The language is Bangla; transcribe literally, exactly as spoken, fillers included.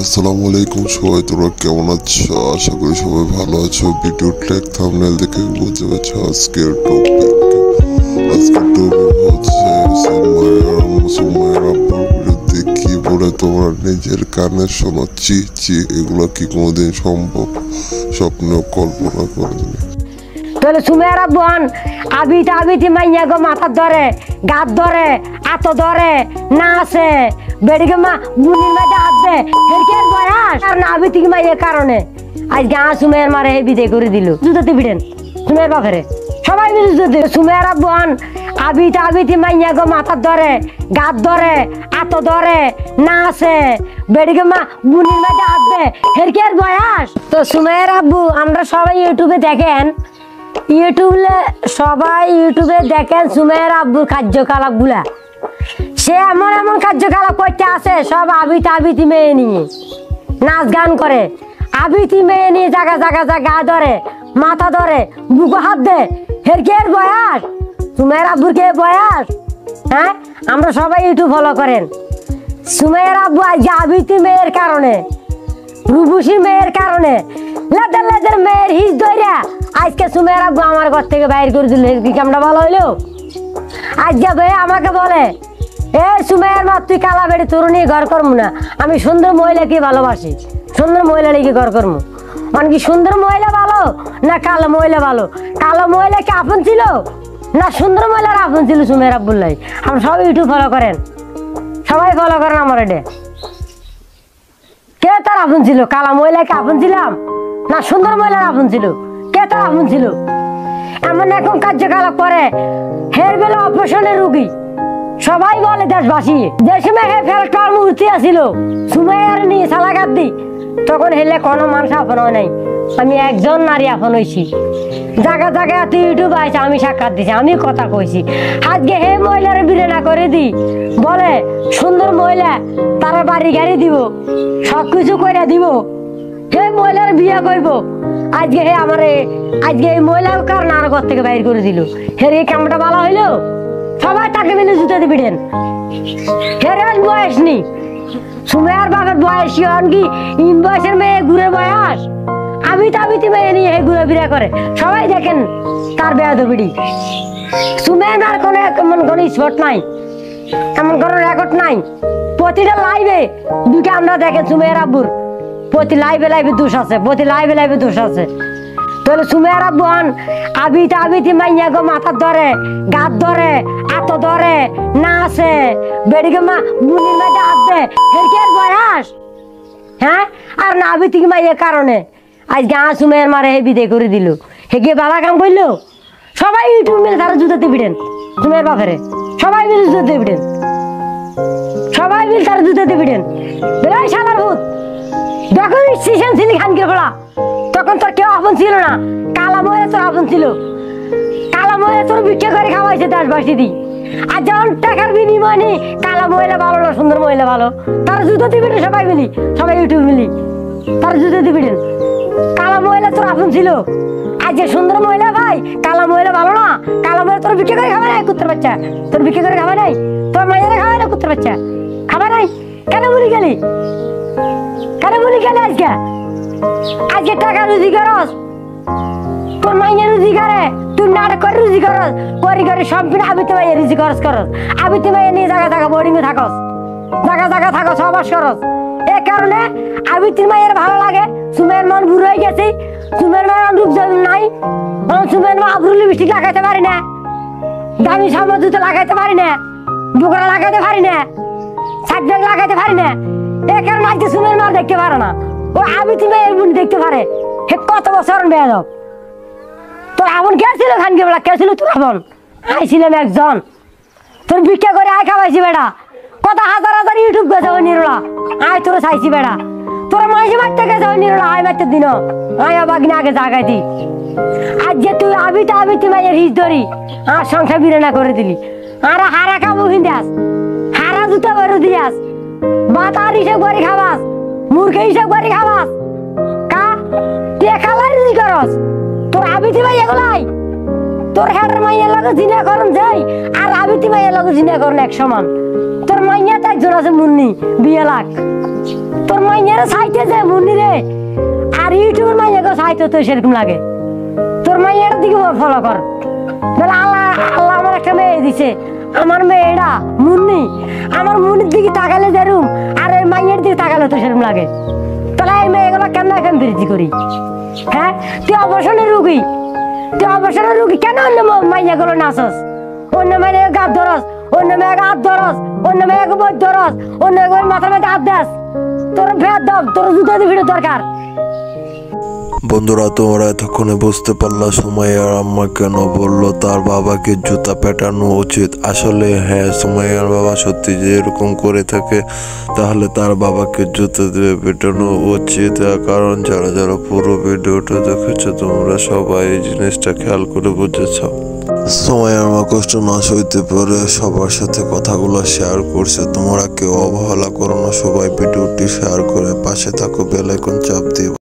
আসসালামু আলাইকুম সবাই, তোমরা কেমন আছো? আশা করি সবাই ভালো আছো। ভিডিও ট্যাগ থাম্বনেল দেখে বুঝতে পারছো আজকের টপিক। আজকের টপিক হচ্ছে সুমাইয়ার আব্বুর বিরুদ্ধে কি বলে তোমরা নিজের কানে শোনো। চি চি এগুলো কি কোনোদিন সম্ভব? স্বপ্নেও কল্পনা করেনি। তাহলে সুমাইয়ার আব্বু আবিত আবিতি মাইয়া গো মাথার ধরে, গাত ধরে, আতো ধরে, না আছে বেড়িকে মা বুনির মাঝে হাত দে হেরকের বয়স আর না আবিতি মাইয়ের কারণে আজ গা সুমাইয়ার মারে বিদায় করে দিল। জুতাতে বিড়েন সুমাইয়ার বাপেরে সবাই মিলে জুতাতে। সুমাইয়ার আব্বু আবিত আবিতি মাইয়া গো মাথার ধরে, গাত ধরে, আতো ধরে, না আছে বেড়িকে মা বুনির মাঝে হাত দে হেরকের বয়স। তো সুমাইয়ার আব্বু আমরা সবাই ইউটিউবে দেখেন, ইউটিউবে সবাই ইউটিউবে দেখেন সুমাইয়ার আব্বুর কার্যকলাপ গুলা। সে এমন এমন কার্যকলাপ করতে আছে সব আবিত আবিতি মেয়ে নিয়ে নাচ গান করে, আবিতি মেয়ে নিয়ে জায়গা জায়গা জায়গা ধরে, মাথা ধরে, বুকো হাত দে হেরকের বয়স। সুমাইয়ার আব্বুর কে বয়স? হ্যাঁ, আমরা সবাই ইউটিউব ফলো করেন। সুমাইয়ার আব্বু আজ আবিতি মেয়ের কারণে, রূপসী মেয়ের কারণে, লেদের লেদের মেয়ের হিস ধরে আজকে সুমাইয়ার আব্বু আমার ঘর থেকে বাইর করে দিল। আমরা ভালো হইলো আজকে ভাই আমাকে বলে এ সুমাইয়ার মা তুই কালা বেড়ে তোর নিয়ে ঘর করবো না। আমি সুন্দর মহিলাকে ভালোবাসি, সুন্দর মহিলা লিখে ঘর করবো। মানে কি সুন্দর মহিলা ভালো না কালো মহিলা ভালো? কালো মহিলা কি আপন ছিল না সুন্দর মহিলার আপন ছিল? সুমাইয়ার আব্বুল্লাহ আমরা সবাই ইউটিউব ফলো করেন, সবাই ফলো করেন আমার এটা। কে তার আপন ছিল? কালা মহিলাকে আপন ছিলাম না সুন্দর মহিলার আপন ছিল? কে তার আপন ছিল? এমন এখন কার্যকলাপ করে হের বেলা অপারেশনের রুগী সবাই বলে দেশবাসী যে সময় হে ফেরত মূর্তি আসিল সুমাইয়ার নিয়ে সালাগাত দি তখন হেলে কোনো মানুষ আপন হয় নাই। আমি একজন নারী আপন হয়েছি। জায়গা জায়গায় তুই ইউটিউব আইছে আমি সাক্ষাৎ দিছি, আমি কথা কইছি। আজকে হে মহিলার বিরেনা করে দি বলে সুন্দর মহিলা তারা বাড়ি গাড়ি দিব, সবকিছু করে দিব, হে মহিলার বিয়ে করবো। আজকে হে আমার আজকে এই মহিলার কারণে আর ঘর থেকে বাইর করে দিল। হের এই কামটা ভালো হইলো? সবাই তাকে মিলে জুতা দিবেন। হের বয়স নি সুমাইয়ার বাবার বয়স কি ইন বয়সের মেয়ে ঘুরে বয়স আবিত আবিতি মেয়ে নিয়ে ঘুরে ফিরে করে। সবাই দেখেন তার বেয়াদবিড়ি। সুমাইয়ার কোনো এমন কোনো স্পট নাই, এমন কোনো রেকর্ড নাই। প্রতিটা লাইভে দুটো আমরা দেখেন সুমাইয়ার আব্বুর প্রতি লাইভে লাইভে দোষ আছে, প্রতি লাইভে লাইভে দোষ আছে। তাহলে সুমাইয়ার আব্বু আবিত আবিতি মাইয়া গো মাথার ধরে, গাত ধরে, আতো ধরে, না আছে বেড়িকে মা বুনির মাঝে হাত দে হেরকের বয়স। হ্যাঁ, আর না আবিতি মাইয়ের কারণে আজ গা সুমাইয়ার মারে হে বিদায় করে দিল। হে গিয়ে বালা কাম করলো। সবাই ইউটিউব মিলে তারা জুতাতে বিড়েন সুমাইয়ার বাপেরে, সবাই মিলে জুতাতে বিড়েন, সবাই মিলে তারা জুতাতে বিড়েন। বেড়াই শালার ভূত যখন স্টেশন ছিলি খানকে পড়া তখন তোর কেউ আপন ছিল না। কালা মহিলা তোর আপন ছিল, কালা মহিলা তোর ভিক্ষা করে খাওয়াইছে দেশবাসী দি। আর যখন টাকার বিনিময় নেই কালা মহিলা ভালো না সুন্দর মহিলা ভালো, তার জুতো দিবি সবাই মিলি, সবাই ইউটিউব মিলি তার জুতো দিবি। কালা মহিলা তোর আপন ছিল, আর যে সুন্দর মহিলা ভাই কালা মহিলা ভালো না। কালা মহিলা তোর ভিক্ষা করে খাওয়া নাই কুত্তার বাচ্চা, তোর ভিক্ষা করে খাওয়া নাই, তোর মাইয়ারা খাওয়া না কুত্তার বাচ্চা খাওয়া নাই। কেন বলি গেলি? কেন বলি গেলি? আজকে আজকে টাকা রুজি করস, তোর মাইয়া রুজি করে, তুই নাটক করে রুজি করস, করি করে সব কিনা আবিতে মাইয়া রুজি করস করস আবিতে মাইয়া নিয়ে জায়গা জায়গা বোর্ডিং এ থাকস, জায়গা জায়গা থাকস সবাস করস। এ কারণে আবিতির মাইয়ের ভালো লাগে। সুমাইয়ার মন বুড়ো হয়ে গেছে, সুমাইয়ার মায়ের রূপ নাই, সুমাইয়ার মা আবরুল লিপস্টিক লাগাইতে পারি না, দামি সামনে জুতো লাগাইতে পারি না, বুকরা লাগাইতে পারি না, সাইড ব্যাগ লাগাইতে পারি না। এ কারণে আজকে সুমাইয়ার মা দেখতে পারে না, ও আবিতি মেয়ের বোন দেখতে পারে। হে কত বছর বেয়া যাও তোর আপন কে ছিল? খানকে বেলা কে ছিল তোর আপন? আইছিলাম একজন, তোর ভিক্ষা করে আয় খাওয়াইছি বেড়া। কত হাজার হাজার ইউটিউব গেছে ওই নিরোলা আয় তোর চাইছি বেড়া। তোর মাঝে মারতে গেছে ওই নিরোলা আয় মারতে দিন আয় বাগিনা আগে জাগাই দি। আজ যে তুই আবিতে আবিতি মাইয়ের হিস ধরি আর সংসার বিরেনা করে দিলি। আর হারা খাবো হিন্দাস, হারা জুতা বেরো দিয়াস, বাতার হিসেব করে খাবাস, মূর্খ হিসেব করে খাবাস। কা তুই খালাই রুজি করস? তোর আবিতি ভাই এগুলাই তোর হেডের মাইয়ের লগে জিনা করন যাই আর আবিতি ভাইয়ের লগে জিনা করন এক সমান। তোর মাইয়া তো একজন আছে মুন্নি বিয়ে লাখ। তোর মাইয়ের সাইতে যে মুন্নি রে আর ইউটিউবের মাইয়াকে সাইতে তো সেরকম লাগে তোর মাইয়ের দিকে ফলো কর বলে আল্লাহ আল্লাহ আমার একটা মেয়ে দিছে আমার মেয়েটা মুন্নি আমার মুন্নির দিকে তাকালে যেরকম আর এই মাইয়ের দিকে তাকালে তো সেরকম লাগে তাহলে এই মেয়েগুলো কেন এখন বিরতি করি হ্যাঁ তুই অবসরের রুগী তুই অবসরের রুগী কেন অন্য মাইয়াগুলো নাচস অন্য মেয়ে গাছ ধরস অন্য মেয়ে হাত ধরস অন্য মেয়ে বই ধরস অন্য মাথার মধ্যে হাত দেস তোর ফের দাও তোর জুতো দিয়ে দরকার। বন্ধুরা তোমরা এতক্ষণে বুঝতে পারলা সুমাইয়ার আম্মা কেন বললো তার বাবাকে জুতা পেটানো উচিত। আসলে হ্যাঁ, সুমাইয়ার বাবা সত্যি যে এরকম করে থাকে তাহলে তার বাবাকে জুতা দিয়ে পেটানো উচিত। কারণ যারা যারা পুরো ভিডিওটা দেখেছো তোমরা সবাই এই জিনিসটা খেয়াল করে বুঝেছ। সুমাইয়ার মা কষ্ট না সইতে পারে সবার সাথে কথাগুলো শেয়ার করছে। তোমরা কেউ অবহেলা করো না, সবাই ভিডিওটি শেয়ার করে পাশে থাকো, বেল আইকন চাপ দিয়ে।